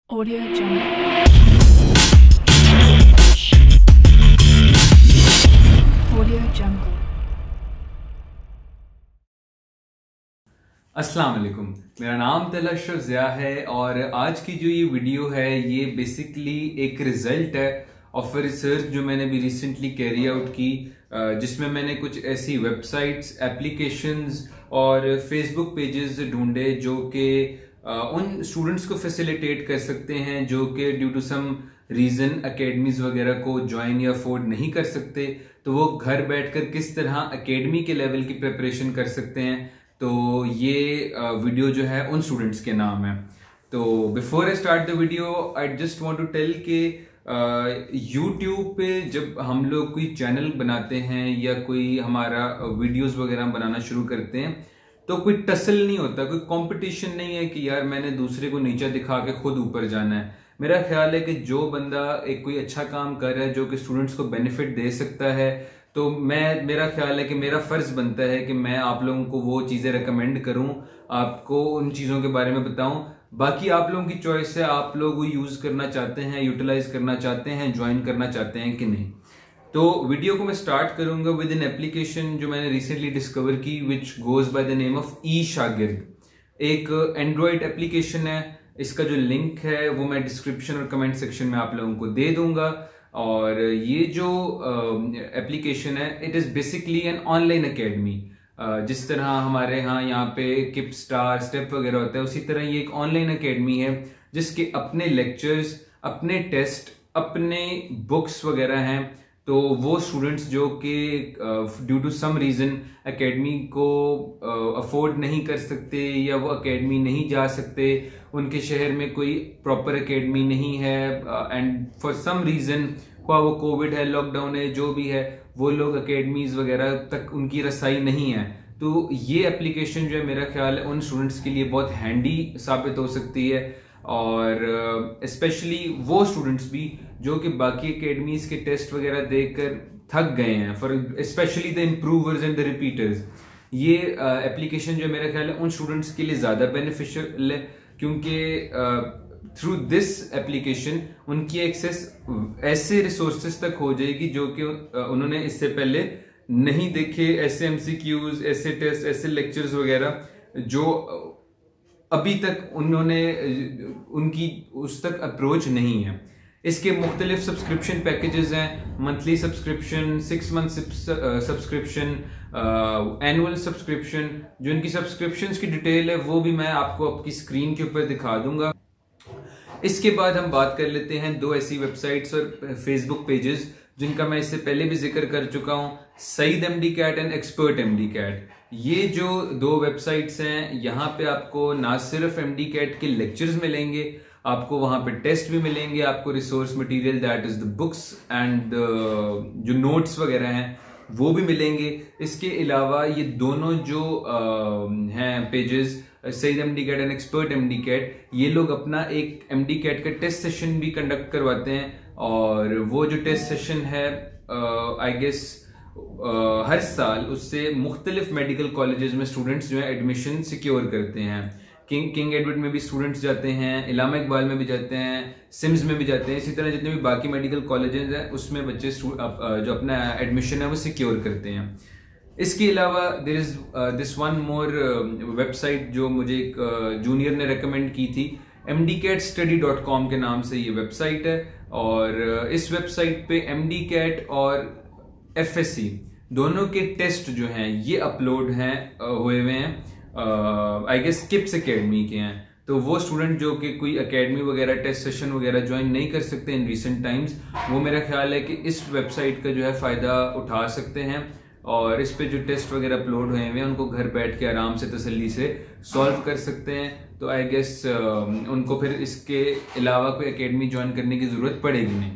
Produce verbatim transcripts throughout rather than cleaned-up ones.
Audio Jungle. Audio Jungle. अस्सलाम वालेकुम, मेरा नाम तलश ज़िया है और आज की जो ये वीडियो है ये बेसिकली एक रिजल्ट है ऑफ रिसर्च जो मैंने भी रिसेंटली कैरी आउट की, जिसमें मैंने कुछ ऐसी वेबसाइट्स, एप्लीकेशंस और फेसबुक पेजेस ढूंढे जो कि उन स्टूडेंट्स को फैसिलिटेट कर सकते हैं जो कि due to some reason academies वगैरह को ज्वाइन या अफोर्ड नहीं कर सकते, तो वो घर बैठकर किस तरह एकेडमी के लेवल की प्रिपरेशन कर सकते हैं। तो ये वीडियो जो है उन स्टूडेंट्स के नाम है। तो before I start the video I just want to tell कि यूट्यूब पे जब हम लोग कोई चैनल बनाते हैं या कोई हमारा वीडियोस वगैरह बनाना शुरू करते हैं तो कोई टसल नहीं होता, कोई कंपटीशन नहीं है कि यार मैंने दूसरे को नीचा दिखा के खुद ऊपर जाना है। मेरा ख्याल है कि जो बंदा एक कोई अच्छा काम कर रहा है जो कि स्टूडेंट्स को बेनिफिट दे सकता है, तो मैं मेरा ख्याल है कि मेरा फर्ज बनता है कि मैं आप लोगों को वो चीजें रेकमेंड करूं, आपको उन चीजों के बारे में बताऊं। बाकी आप लोगों की चॉइस है, आप लोग वो यूज करना चाहते हैं, यूटिलाइज करना चाहते हैं, ज्वाइन करना चाहते हैं कि नहीं। तो वीडियो को मैं स्टार्ट करूंगा विद एन एप्लीकेशन जो मैंने रिसेंटली डिस्कवर की, which goes by the name of e Shagird. एक एंड्रॉइड एप्लीकेशन है, इसका जो लिंक है वो मैं डिस्क्रिप्शन और कमेंट सेक्शन में आप लोगों को दे दूंगा। और ये जो एप्लीकेशन है it is basically an online academy. जिस तरह हमारे यहाँ यहाँ पे किप स्टार स्टेप वगैरह होता है, उसी तरह ये एक ऑनलाइन एकेडमी है जिसके अपने लेक्चर्स, अपने टेस्ट, अपने बुक्स वगैरह हैं। तो वो स्टूडेंट्स जो कि due to some reason academy को अफोर्ड नहीं कर सकते या वो एकेडमी नहीं जा सकते, उनके शहर में कोई प्रॉपर एकेडमी नहीं है एंड फॉर सम रीजन हुआ वो कोविड है, लॉकडाउन है, जो भी है, वो लोग एकेडमीज वगैरह तक उनकी रसाई नहीं है। तो ये एप्लीकेशन जो है मेरा ख्याल है उन स्टूडेंट्स के लिए बहुत हैंडी साबित हो सकती है, और स्पेशली uh, वो स्टूडेंट्स भी जो कि बाकी एकेडमीज के टेस्ट वगैरह देखकर थक गए हैं, for specially the improvers and the repeaters. ये एप्लीकेशन uh, जो मेरा ख्याल है उन स्टूडेंट्स के लिए ज्यादा बेनिफिशियल है, क्योंकि थ्रू दिस एप्लीकेशन उनकी एक्सेस ऐसे रिसोर्सेज तक हो जाएगी जो कि uh, उन्होंने इससे पहले नहीं देखे, ऐसे एमसीक्यूज, ऐसे टेस्ट, ऐसे लेक्चर्स वगैरह जो अभी तक उन्होंने उनकी उस तक अप्रोच नहीं है। इसके मुख्तलिफ सब्सक्रिप्शन पैकेजेस हैं, monthly subscription, six month subscription, annual subscription. जो इनकी सब्सक्रिप्शन की डिटेल है वो भी मैं आपको आपकी स्क्रीन के ऊपर दिखा दूंगा। इसके बाद हम बात कर लेते हैं दो ऐसी वेबसाइट्स और फेसबुक पेजेस जिनका मैं इससे पहले भी जिक्र कर चुका हूं, Saeed MD CAT and expert MD CAT. ये जो दो वेबसाइट्स हैं, यहाँ पे आपको ना सिर्फ एमडी कैट के लेक्चर्स मिलेंगे, आपको वहां पे टेस्ट भी मिलेंगे, आपको resource material that is the books and जो नोट्स वगैरह हैं वो भी मिलेंगे। इसके अलावा ये दोनों जो uh, हैं pages, Saeed MD CAT and expert MD CAT, ये लोग अपना एक एमडी कैट का टेस्ट सेशन भी कंडक्ट करवाते हैं, और वो जो टेस्ट सेशन है आई uh, गेस uh, हर साल उससे मुख्तलिफ मेडिकल कॉलेजेस में स्टूडेंट्स जो है एडमिशन सिक्योर करते हैं। किंग किंग एडवर्ड में भी स्टूडेंट्स जाते हैं, इलामा इकबाल में भी जाते हैं, सिम्स में भी जाते हैं, इसी तरह जितने भी बाकी मेडिकल कॉलेजेस हैं उसमें बच्चे जो अपना एडमिशन है वो सिक्योर करते हैं। इसके अलावा there is this one more website जो मुझे एक जूनियर uh, ने रेकमेंड की थी, M D CAT study dot com के नाम से ये वेबसाइट है। और इस वेबसाइट पे एम डी कैट और एफ एस सी दोनों के टेस्ट जो हैं ये अपलोड हैं हुए हुए हैं, आई गेस किप्स एकेडमी के हैं। तो वो स्टूडेंट जो कि कोई एकेडमी वगैरह टेस्ट सेशन वगैरह ज्वाइन नहीं कर सकते इन रिसेंट टाइम्स, वो मेरा ख्याल है कि इस वेबसाइट का जो है फायदा उठा सकते हैं, और इस पे जो टेस्ट वगैरह अपलोड हुए हैं उनको घर बैठ के आराम से तसल्ली से सॉल्व कर सकते हैं। तो आई गेस uh, उनको फिर इसके अलावा कोई एकेडमी ज्वाइन करने की जरूरत पड़ेगी नहीं।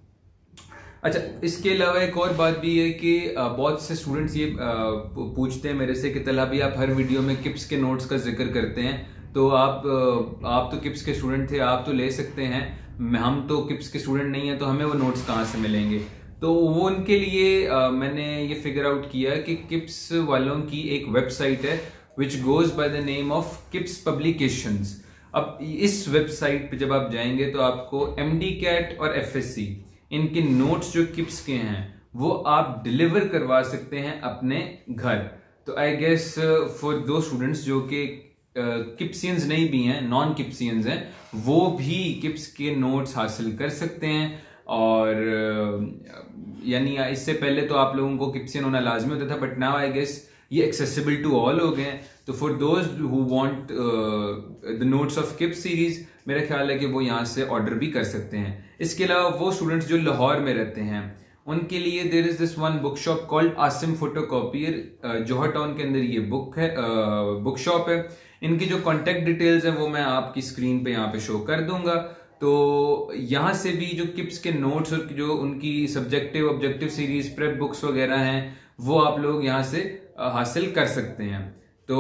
अच्छा, इसके अलावा एक और बात भी है कि uh, बहुत से स्टूडेंट्स ये uh, पूछते हैं मेरे से कि तला भी आप हर वीडियो में किप्स के नोट्स का जिक्र करते हैं, तो आप uh, आप तो किप्स के स्टूडेंट थे, आप तो ले सकते हैं, हम तो किप्स के स्टूडेंट नहीं है, तो हमें वो नोट्स कहाँ से मिलेंगे। तो वो उनके लिए आ, मैंने ये फिगर आउट किया कि किप्स वालों की एक वेबसाइट है which goes by the name of KIPS publications. अब इस वेबसाइट पे जब आप जाएंगे तो आपको एम डी कैट और एफ एस सी इनके नोट्स जो किप्स के हैं वो आप डिलीवर करवा सकते हैं अपने घर। तो आई गेस फॉर दो स्टूडेंट्स जो कि किप्सियंस नहीं भी हैं, नॉन किप्सियंस हैं, वो भी किप्स के नोट्स हासिल कर सकते हैं। और uh, यानी इससे पहले तो आप लोगों को किप्सियन होना लाजमी होता था, बट नाउ आई गेस ये एक्सेसिबल टू ऑल हो गए। तो for those who want the notes of KIPS series, मेरा ख्याल है कि वो यहाँ से ऑर्डर भी कर सकते हैं। इसके अलावा वो स्टूडेंट्स जो लाहौर में रहते हैं उनके लिए there is this one book shop called Asim photocopier, Johar Town के अंदर ये बुक है, बुक uh, शॉप है। इनकी जो कॉन्टेक्ट डिटेल्स हैं वो मैं आपकी स्क्रीन पे यहाँ पे शो कर दूंगा। तो यहाँ से भी जो किप्स के नोट्स और जो उनकी subjective objective series prep books वगैरह हैं वो आप लोग यहाँ से हासिल कर सकते हैं। तो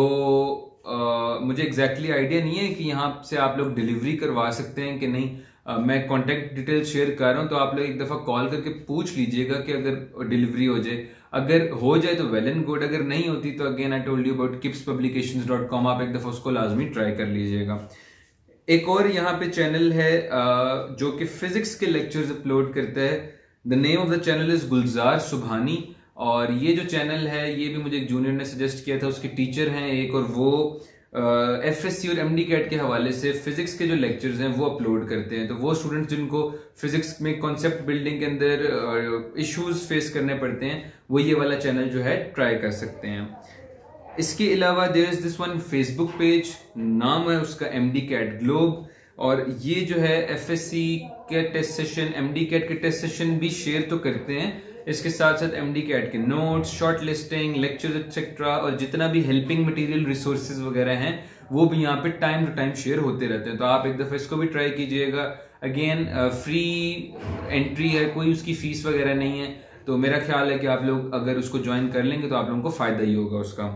आ, मुझे एग्जैक्टली आइडिया नहीं है कि यहाँ से आप लोग डिलीवरी करवा सकते हैं कि नहीं। आ, मैं कॉन्टेक्ट डिटेल शेयर कर रहा हूँ, तो आप लोग एक दफ़ा कॉल करके पूछ लीजिएगा कि अगर डिलीवरी हो जाए, अगर हो जाए तो वेल एंड गुड, अगर नहीं होती तो again I told you about KIPS publications dot com, आप एक दफ़ा उसको लाजमी ट्राई कर लीजिएगा। एक और यहाँ पे चैनल है जो कि फिजिक्स के लेक्चर्स अपलोड करता है। The name of the channel is Gulzar Subhani, और ये जो चैनल है ये भी मुझे एक जूनियर ने सजेस्ट किया था, उसके टीचर हैं एक, और वो एफ एस सी और एम डी कैट के हवाले से फिजिक्स के जो लेक्चर्स हैं वो अपलोड करते हैं। तो वो स्टूडेंट्स जिनको फिजिक्स में कॉन्सेप्ट बिल्डिंग के अंदर इश्यूज फेस करने पड़ते हैं वो ये वाला चैनल जो है ट्राई कर सकते हैं। इसके अलावा there is this one Facebook page, नाम है उसका एम डी कैट ग्लोब, और ये जो है एफ एस सी के test session, M D CAT के टेस्ट सेशन भी शेयर तो करते हैं, इसके साथ साथ एम डी कैट के notes, short listing, lectures etcetera, और जितना भी हेल्पिंग मटेरियल रिसोर्सेज वगैरह हैं वो भी यहाँ पे टाइम टू टाइम शेयर होते रहते हैं। तो आप एक दफा इसको भी ट्राई कीजिएगा। अगेन फ्री एंट्री है, कोई उसकी फीस वगैरह नहीं है, तो मेरा ख्याल है कि आप लोग अगर उसको ज्वाइन कर लेंगे तो आप लोगों को फायदा ही होगा उसका।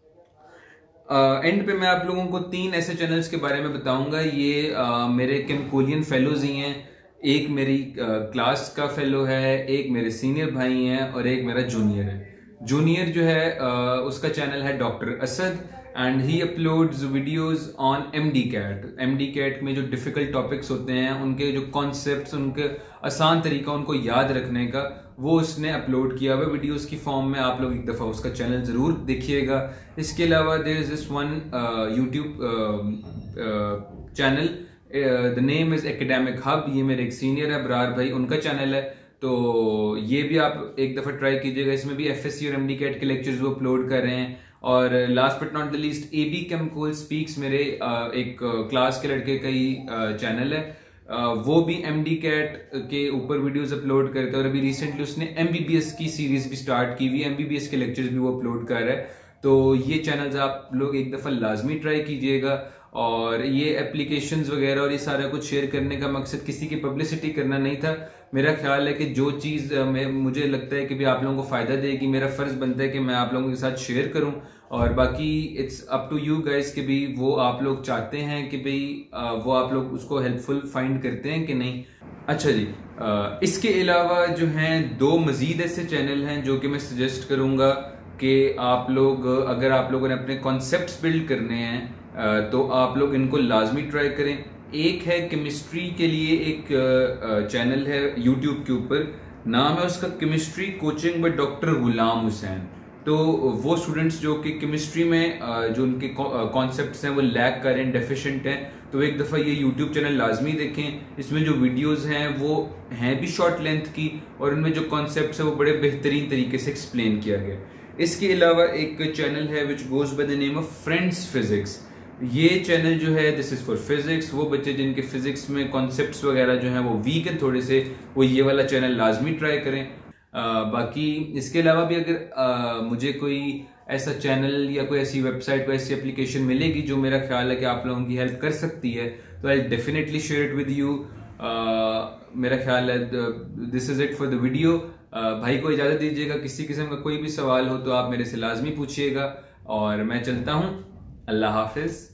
एंड uh, पे मैं आप लोगों को तीन ऐसे चैनल्स के बारे में बताऊंगा। ये uh, मेरे केमकोलियन फेलोज ही हैं, एक मेरी क्लास uh, का फेलो है, एक मेरे सीनियर भाई हैं और एक मेरा जूनियर है। जूनियर जो है uh, उसका चैनल है doctor Asad, and he uploads videos on M D CAT. M D CAT में जो डिफिकल्ट टॉपिक्स होते हैं उनके जो कॉन्सेप्ट्स, उनके आसान तरीका उनको याद रखने का, वो उसने अपलोड किया हुआ वीडियोस की फॉर्म में। आप लोग एक दफ़ा उसका चैनल ज़रूर देखिएगा। इसके अलावा there is this one YouTube channel, the name is academic hub, ये मेरे एक सीनियर है बरार भाई, उनका चैनल है, तो ये भी आप एक दफ़ा ट्राई कीजिएगा। इसमें भी एफ एस सी और एम डी कैट के लेक्चर्स वो अपलोड कर रहे हैं। और last but not the least A B Chemcol speaks, मेरे uh, एक क्लास uh, के लड़के का ही चैनल uh, है, Uh, वो भी एम डी कैट के ऊपर वीडियोस अपलोड करता है, और अभी रिसेंटली उसने एम बी बी एस की सीरीज भी स्टार्ट की हुई है, एम बी बी एस के लेक्चर्स भी वो अपलोड कर रहा है। तो ये चैनल्स आप लोग एक दफ़ा लाजमी ट्राई कीजिएगा। और ये एप्लीकेशंस वगैरह और ये सारा कुछ शेयर करने का मकसद किसी की पब्लिसिटी करना नहीं था। मेरा ख्याल है कि जो चीज़ मैं मुझे लगता है कि भी आप लोगों को फ़ायदा देगी, मेरा फ़र्ज़ बनता है कि मैं आप लोगों के साथ शेयर करूं, और बाकी it's up to you guys कि भी वो आप लोग चाहते हैं कि भाई वो आप लोग उसको हेल्पफुल फाइंड करते हैं कि नहीं। अच्छा जी, इसके अलावा जो हैं दो मज़ीद ऐसे चैनल हैं जो कि मैं सजेस्ट करूँगा कि आप लोग, अगर आप लोगों ने अपने कॉन्सेप्ट्स बिल्ड करने हैं तो आप लोग इनको लाजमी ट्राई करें। एक है केमिस्ट्री के लिए एक चैनल है यूट्यूब के ऊपर, नाम है उसका chemistry coaching by doctor Ghulam Hussain. तो वो स्टूडेंट्स जो कि केमिस्ट्री में जो उनके कॉन्सेप्ट्स हैं वो लैक कर रहे हैं, डेफिशिएंट हैं, तो एक दफ़ा ये यूट्यूब चैनल लाजमी देखें। इसमें जो वीडियोस हैं वो हैं भी शॉर्ट लेंथ की, और उनमें जो कॉन्सेप्ट्स हैं वो बड़े बेहतरीन तरीके से एक्सप्लेन किया गया। इसके अलावा एक चैनल है which goes by the name of friends physics. ये चैनल जो है दिस इज फॉर फिजिक्स, वो बच्चे जिनके फिजिक्स में कॉन्सेप्ट्स वगैरह जो हैं वो वीक हैं थोड़े से, वो ये वाला चैनल लाजमी ट्राई करें। Uh, बाकी इसके अलावा भी अगर uh, मुझे कोई ऐसा चैनल या कोई ऐसी वेबसाइट, कोई ऐसी एप्लीकेशन मिलेगी जो मेरा ख्याल है कि आप लोगों की हेल्प कर सकती है, तो I definitely share it with you. मेरा ख्याल है this is it for the video. भाई को इजाज़त दीजिएगा, किसी किस्म का कोई भी सवाल हो तो आप मेरे से लाजमी पूछिएगा, और मैं चलता हूँ। अल्लाह हाफिज।